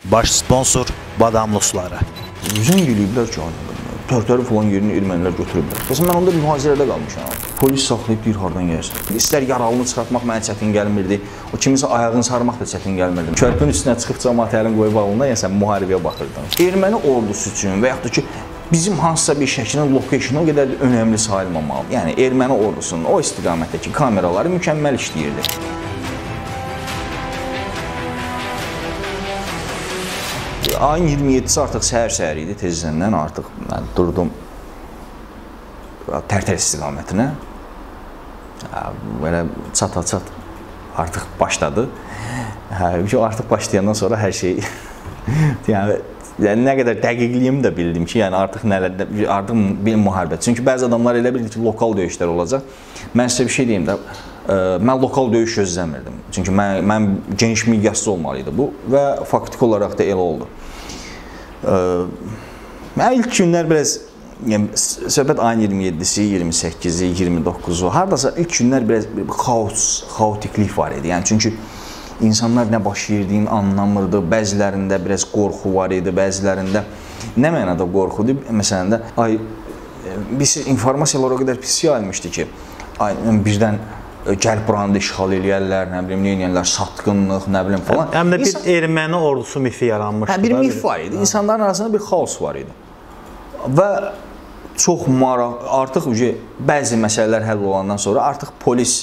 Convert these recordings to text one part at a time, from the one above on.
Baş sponsor Badamlı suları. Zəng eləyiblər ki, Tərtəri falan yerini ermənilər götürüblər. Məsələn, mən onda bir mühazirədə qalmışam. Polis saxlayıb deyir, hardan gəlirsən? İstər yaralını çıxartmaq mənə çətin gəlmirdi, o kimisə ayağını sarmaq da çətin gəlmirdi. Körpünün üstünə çıxıb cəmaət əlini qoyub alında, yəni sən müharibəyə baxırdın. Erməni ordusu üçün və yaxud da ki, bizim hansısa bir şəklin location o qədər önəmli sayılmamalı. Yəni, erməni ordusunun o istiqamətdəki kameraları mükəmməl işləyirdi. Ayın 27-si artıq səhər-səhər idi, tezdən artıq mən durdum Tərtər istiqamətinə. Belə çat-çat artıq başladı. Artıq başlayandan sonra hər şey yəni nə qədər dəqiqliyimi də bildim ki, yəni artıq bir müharibə. Çünki bəzi adamlar elə bildi ki, lokal döyüşlər olacaq. Mən sizə bir şey deyim də, mən lokal döyüş gözləmirdim. Çünki mən geniş miqyaslı olmalıydı bu və faktiki olaraq da elə oldu. Mən ilk günlər biraz, söhbət ayın 27-si, 28-i, 29-u, haradasa ilk günlər biraz xaotiklik var idi. Yəni, çünki insanlar nə baş verdiyini anlamırdı, bəzilərində biraz qorxu var idi, bəzilərində nə mənada qorxudur? Məsələn də, biz informasiyalar o qədər pis yayılmışdı ki, birdən gəlib buranı da işğal eləyərlər, nə bilim, nə eləyərlər, satqınlıq, nə bilim falan. Həm də bir erməni ordusu mifi yaranmışdı. Bir mif var idi, insanların arasında bir xaos var idi. Və çox maraq, artıq bəzi məsələlər həll olandan sonra artıq polis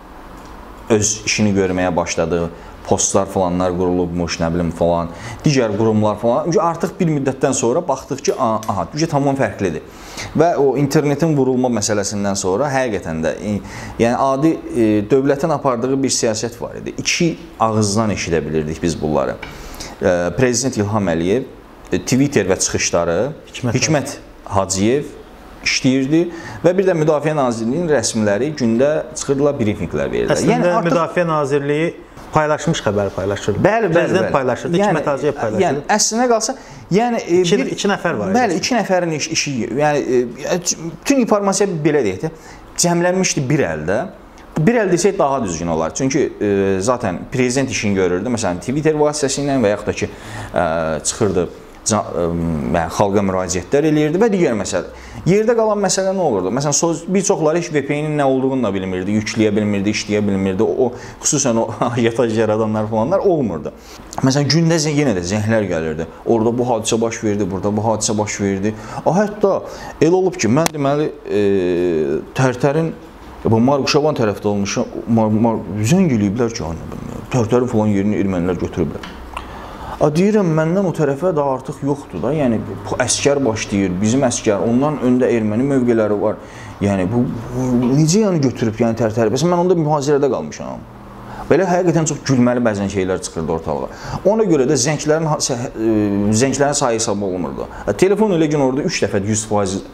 öz işini görməyə başladı. Postlar falanlar qurulubmuş, nə bilim falan, digər qurumlar falan. Artıq bir müddətdən sonra baxdıq ki, tamam fərqlidir. Və o internetin vurulma məsələsindən sonra həqiqətən də, yəni adi dövlətin apardığı bir siyasət var idi. İki ağızdan eşidə bilirdik biz bunları. Prezident İlham Əliyev, Twitter və çıxışları, Hikmət Hacıyev işləyirdi və bir də Müdafiə Nazirliyinin rəsmiləri gündə çıxırdılar, brifinqlər verirlər. Əslində Müdafiə Nazirliyi paylaşmış xəbər paylaşırdı. Prezident paylaşırdı, Hikmət Hacıyev paylaşırdı. Yəni, əslində qalsa, yəni... İki nəfər var. Bəli, iki nəfərin işi, yəni, bütün informasiya belə deyək də, cəmlənmişdi bir əldə. Bir əl desək daha düzgün olar. Çünki zaten prezident işini görürdü. Məsələn, Twitter vasitəsilə və yaxud da ki, çıxırdı, xalqa müraciətlər eləyirdi və digər məsələ. Yerdə qalan məsələ nə olurdu? Məsələn, bir çoxları heç VPN-in nə olduğunu da bilmirdi, yükləyə bilmirdi, işləyə bilmirdi. Xüsusən o ajitaj yaradanlar falanlar olmurdu. Məsələn, gündə yenə də zənglər gəlirdi. Orada bu hadisə baş verdi, burada bu hadisə baş verdi. Hətta elə olub ki, mən deməli, Tərtərin Marquşavan tərəfdə olmuşam, zəng eləyiblər ki, Tərtərin falan yerini ermənilər götürüblər. Deyirəm, məndən o tərəfə də artıq yoxdur da, yəni əskər başlayır, bizim əskər, ondan öndə erməni mövqeləri var. Yəni, bu necə yəni götürüb, yəni Tərtəri? Məsələn, mən onda mühazirədə qalmışam. Belə həqiqətən çox gülməli bəzən şeylər çıxırdı ortalığa. Ona görə də zənglərin sayı hesab olunmurdu. Telefon elə gün orada 3 dəfə 100%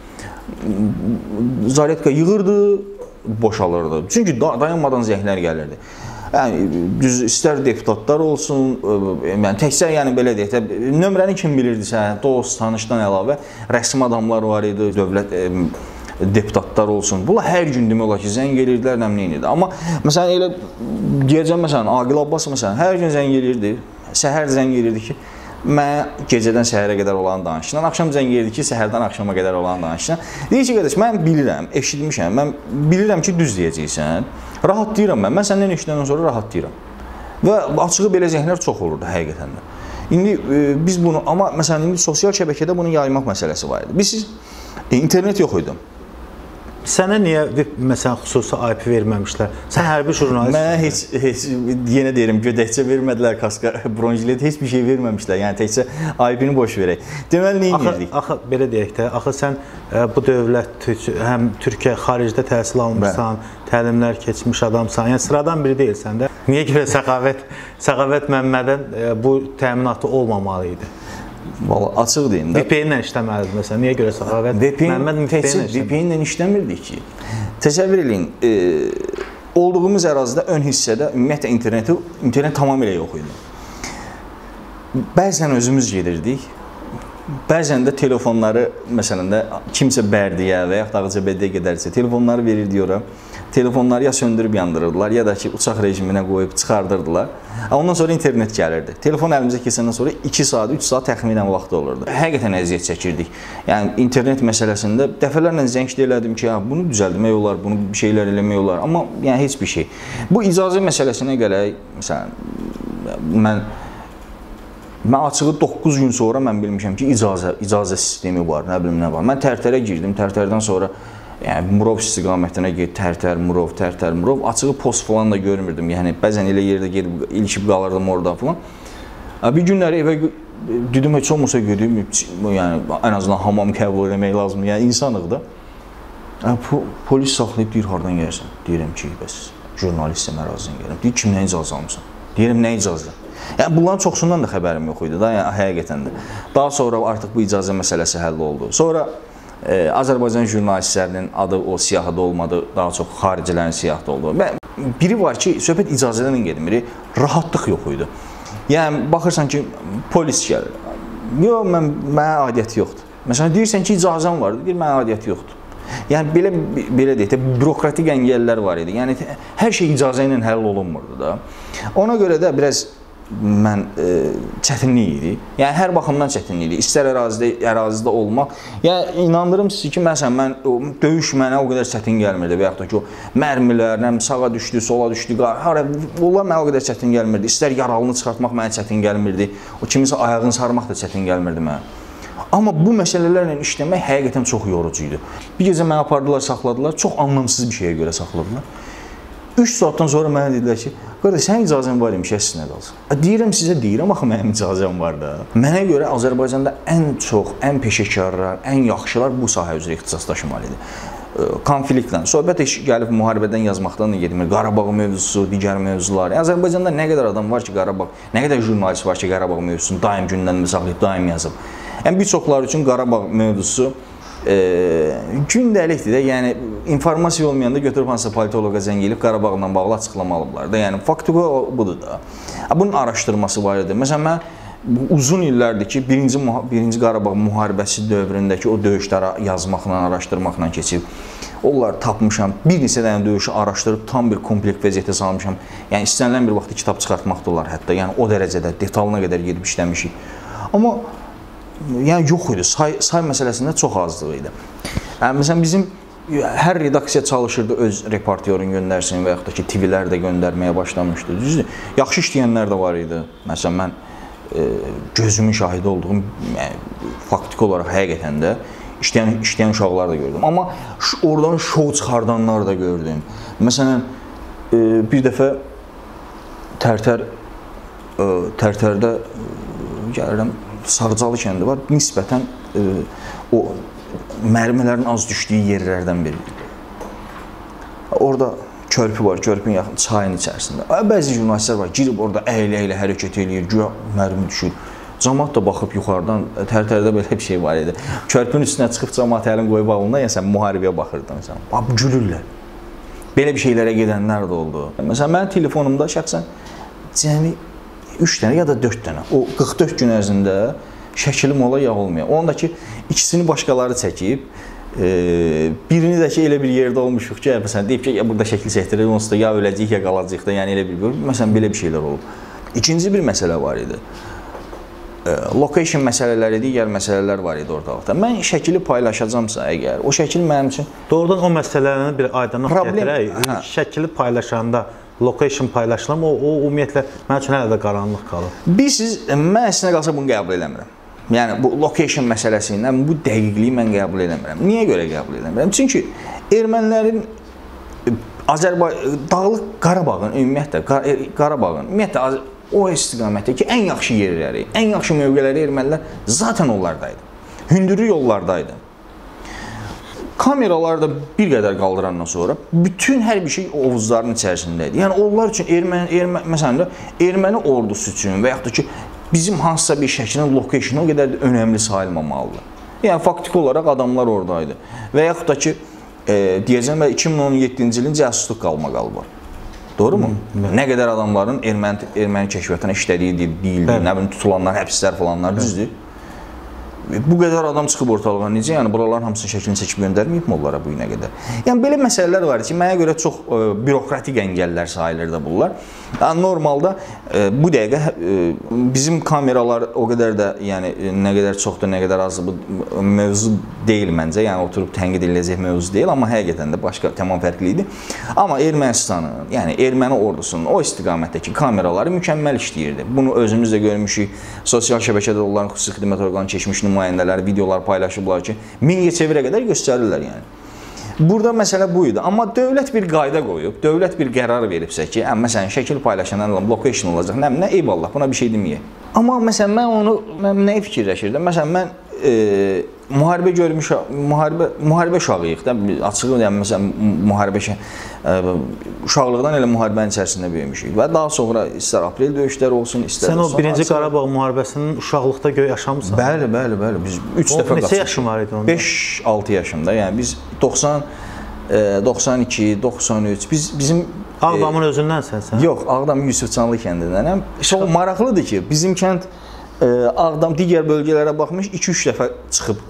zaretka yığırdı, boşalırdı. Çünki dayanmadan zənglər gəlirdi. Yəni, istər deputatlar olsun, təkcə, yəni belə deyək də, nömrəni kim bilirdisə, dost, tanışdan əlavə, rəsmi adamlar var idi, dövlət deputatlar olsun. Bunlar hər gün demək olar ki, zəng eləyirdilər, nəmlin idi. Amma, məsələn, elə deyəcəm, məsələn, Aqil Abbas, məsələn, hər gün zəng eləyirdi, səhər zəng eləyirdi ki, mən gecədən səhərə qədər olan danışılan, axşam zəng eləyirdi ki, səhərdən axşama qədər olan danışılan. Deyir ki, qardaş, mən bilirəm, eşitmişəm, mən bilirəm ki, düz deyəcəksən. Rahat deyirəm mən səndən eşidəndən sonra rahat deyirəm. Və açığı belə zənglər çox olurdu həqiqətən də. İndi biz bunu, amma məsələn, indi sosial şəbəkədə bunu yaymaq məsələsi var idi. Biz internet yox idi. Sənə niyə, məsələn, xüsusi IP verməmişlər? Sən hərbi jurnalist. Mənə heç, yenə deyirəm, gödəkçə vermədilər, kaska, bronjilet, heç bir şey verməmişlər. Yəni, təkcə IP-ni boş verək. Deməli, nə edirdik? Axı, belə deyək də, axı sən bu dövlət, həm Türkiyə, xaricdə təhsil almışsan, təlimlər keçmiş adamsan, yəni sıradan biri deyilsən də. Niyə görə Səxavət Məmmədin bu təminatı olmamalı idi? Valla, açıq deyim də. VPN-lə işləməlidir, məsələn, niyə görə Səxavət Məmməd VPN-lə işləmirdik ki. Təsəvvür eləyin, olduğumuz ərazidə, ön hissədə ümumiyyətlə internet tamamilə yox idi. Bəzən özümüz gedirdik, bəzən də telefonları, məsələn də kimsə Bərdiyə və yaxud da Ağcabədiyə gedərsə, telefonları verirdik ora telefonları ya söndürüb yandırırdılar, ya da ki uçaq rejiminə qoyub çıxardırdılar. Ondan sonra internet gəlirdi. Telefon əlimizə keçəndən sonra 2 saat, 3 saat təxminən vaxt olurdu. Həqiqətən əziyyət çəkirdik. Yəni internet məsələsində dəfələrlə zəng elədim ki, bunu düzəldmək olar, bunu bir şeylər eləmək olar, amma yəni heç bir şey. Bu icazə məsələsinə gələk, məsələn, mən açığı 9 gün sonra mən bilmişəm ki, icazə sistemi var, nə bilim nə var. Mən Tərtərə girdim, Tərtərdən sonra yəni Murov istiqamətinə get, Tərtər, Murov, Tərtər, Murov. Açığı post falan da görmürdüm. Yəni bəzən elə yerdə gedib ilişib qalırdım orada falan. Bir günləri evə dedim heç olmasa gedim, yəni ən azından hamam qəbul etmək lazımdır. Yəni insanıq da. Polis saxlayıb deyir hardan gəlirsən? Deyirəm ki, bəs jurnalistəm, ərazidən gəlirəm. Deyir kimdən icazə almısan? Deyirəm nə icazə? Yəni bunların çoxsundan da xəbərim yox idi da, yəni həqiqətən də. Daha sonra artıq bu icazə məsələsi həll oldu. Sonra Azərbaycan jurnalistlərinin adı o siyahıda olmadı, daha çox xaricilərin siyahıda oldu. Və biri var ki, söhbət icazədən gedmir, rahatlıq yox idi. Yəni baxırsan ki, polis gəlir. Yox, mənə aidiyyəti yoxdur. Məsələn, deyirsən ki, icazəm var, deyir, mənə aidiyyəti yoxdur. Yəni belə deyək də, bürokratik əngəllər var idi. Yəni hər şey icazə ilə həll olunmurdu da. Ona görə də biraz mən çətinlik idi. Yəni hər baxımdan çətinlik idi. İstər ərazidə olmaq. Yəni inandırım sizi ki, məsələn mən döyüş mənə o qədər çətin gəlmirdi və yaxud da ki o mərmilər, sağa düşdü, sola düşdü, onlar mənə o qədər çətin gəlmirdi. İstər yaralını çıxartmaq mənə çətin gəlmirdi. O kimisə ayağını sarmaq da çətin gəlmirdi mənə. Amma bu məsələlərlə işləmək həqiqətən çox yorucu idi. Bir gecə məni apardılar, saxladılar. Çox anlamsız bir şeyə görə saxladılar. 3 saatdan sonra mənə dedilər ki, qardaş, sənin icazən var imiş, əslində qalsın. Deyirəm sizə, deyirəm, axı mənim icazəm var da. Mənə görə Azərbaycanda ən çox, ən peşəkarlar, ən yaxşılar bu sahə üzrə ixtisaslaşmalıdır. Konfliktlə, söhbət gəlib müharibədən yazmaqdan da gedmir. Qarabağ mövzusu, digər mövzular. Azərbaycanda nə qədər adam var ki, nə qədər jurnalist var ki, Qarabağ mövzusunu daim gündəmdə saxlayıb, daim yazıb. Bir çoxları üçün Qarabağ mövzusu gündəlikdir də, yəni informasiya olmayanda götürüb hansısa politoloqa zəng eləyib Qarabağla bağlı açıqlamalıdırlar da, yəni faktiki budur da. Bunun araşdırması var idi. Məsələn, mən uzun illərdir ki, birinci Qarabağ müharibəsi dövründəki o döyüşləri yazmaqla, araşdırmaqla keçib, onlar tapmışam, bir neçə dənə döyüşü araşdırıb tam bir komplekt vəziyyətə salmışam. Yəni istənilən bir vaxtda kitab çıxartmaq da olar hətta, yəni o dərəcədə detalına qədər gedib işləmişik. Amma yəni yox idi, say məsələsində çox azlıq idi. Məsələn, bizim hər redaksiya çalışırdı öz reportyorunu göndərsin və yaxud da ki, TV-lər də göndərməyə başlamışdı. Düzdür, yaxşı işləyənlər də var idi. Məsələn, mən gözümün şahidi olduğum, faktiki olaraq həqiqətən də işləyən uşaqlar da gördüm. Amma oradan şou çıxardanlar da gördüm. Məsələn, bir dəfə Tərtərdə gəlirəm, Sarıcalı kəndi var, nisbətən o mərmilərin az düşdüyü yerlərdən biri. Orada körpü var, körpünün yaxın çayın içərisində. Bəzi jurnalistlər var, girib orada əylə-əylə hərəkət eləyir, güya mərmi düşür. Cəmaət də baxıb yuxarıdan, Tərtərdə belə bir şey var idi. Körpünün üstünə çıxıb cəmaət əlini qoyub alında, yəni sən müharibəyə baxırdın. Gülürlər. Belə bir şeylərə gedənlər də oldu. Məsələn, mənim telefonumda şəxsən cəmi 3 dənə ya da 4 dənə, o 44 gün ərzində şəkilim ola ya olmaya. Ondakı ikisini başqaları çəkib, birini də ki, elə bir yerdə olmuşuq ki, məsələn, deyib ki, burada şəkil çəkdirir, onsuz da ya öləcəyik, ya qalacaq da, yəni elə bir, məsələn, belə bir şeylər olub. İkinci bir məsələ var idi. Location məsələləri, digər məsələlər var idi ortalıqda. Mən şəkili paylaşacamsa əgər, o şəkil mənim üçün... Doğrudan o məsələlərini bir aydınlıq gətirək. Şəkili paylaşanda, location paylaşılan, o ümumiyyətlə mənim üçün hələ də qaranlıq qalır. Mən əslində qalsa bunu qəbul eləmirəm. Yəni, bu location məsələsindən bu dəqiqliyi mən qəbul eləmirəm. Niyə görə qəbul eləmirəm? Çünki ermənilərin Dağlıq Qarabağın, ümumiyyətlə, o istiqamətdəki ən yaxşı yerləri, ən yaxşı mövqeləri ermənilər zaten onlardaydı. Hündürlü yollardaydı. Kameralar da bir qədər qaldırandan sonra bütün hər bir şey Oğuzların içərisindəydi. Yəni onlar üçün məsələn erməni ordusu üçün və yaxud da ki bizim hansısa bir şəklin lokeyşini o qədər də önəmli sayılmamalıdır. Yəni faktiki olaraq adamlar oradaydı. Və yaxud da ki deyəcəm 2017-ci ilin cəsusluq qalmaqalı var. Doğrumu? Nə qədər adamların erməni kəşfiyyatına işlədiyi deyildi, nə bilim tutulanlar, həbslər falanlar düzdür. bu qədər adam çıxıb ortalığa necə? Yəni buraların hamısının şəklini çəkib göndərməyibmi onlara bu günə qədər? Yəni belə məsələlər var ki, mənə görə çox bürokratik əngəllər sayılır da bunlar. Yəni normalda bu dəqiqə bizim kameralar o qədər də, yəni nə qədər çoxdur, nə qədər azdır bu mövzu deyil məncə. Yəni oturub tənqid ediləcək mövzu deyil, amma həqiqətən də başqa tamam fərqli idi. Amma Ermənistanın, yəni erməni ordusunun o istiqamətdəki kameraları mükəmməl işləyirdi. Bunu özümüz də görmüşük. Sosial şəbəkədə onların xüsusi xidmət orqanı keçmiş nümayəndələri videolar paylaşıblar ki, Mingəçevirə qədər göstərirlər yəni. Burada məsələ bu idi. Amma dövlət bir qayda qoyub, dövlət bir qərar veribsə ki, məsələn, şəkil paylaşandan blockation olacaq. Nə eyvallah, buna bir şey deməyək. Amma məsələn, mən nəyi fikirləşirdim? Məsələn, mən müharibə görmüşəm, müharibə uşağıyıq da, açığı yəni məsələn, müharibə uşaqlıqdan elə müharibənin içərisində böyümüşük və daha sonra istər aprel döyüşləri olsun, istər sən o birinci Qarabağ müharibəsinin uşaqlıqda yaşamısan? Bəli. Biz 3 dəfə qaçmışıq. Neçə yaşın var idi onda? 5-6 yaşımda. Yəni biz 90, 92, 93 bizim Ağdamın özündənsən sən? Yox, Ağdam Yusufcanlı kəndindənəm. Çox maraqlıdır ki, bizim kənd Ağdam digər bölgələrə baxmış 2-3 dəfə çıxıb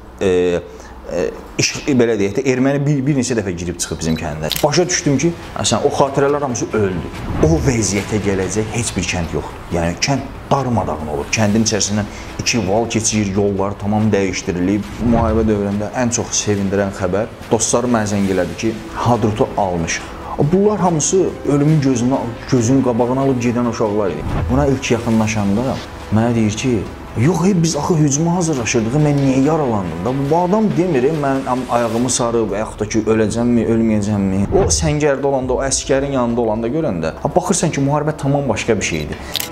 belə deyək də, erməni bir neçə dəfə girib çıxıb bizim kəndə. Başa düşdüm ki, o xatirələr hamısı öldü. O vəziyyətə gələcək heç bir kənd yoxdur. Yəni kənd darmadağın olur. Kəndin içərisindən 2 val keçir, yollar tamam dəyişdirilib. Müharibə dövründə ən çox sevindirən xəbər dostlarım mənə zəng elədi ki, Hadrutu almışıq. Bunlar hamısı ölümün gözünün qabağına alıb gedən uşaqlar idi. Buna ilk yaxınlaşanda mənə deyir ki, yox, biz axı hücuma hazırlaşırdıq, mən niyə yaralandım da? Bu adam demir, mən ayağımı sarıb, və yaxud da ki, öləcəmmi, ölməyəcəmmi? O səngərdə olanda, o əskərin yanında olanda görəndə, baxırsan ki, müharibə tamam başqa bir şeydir.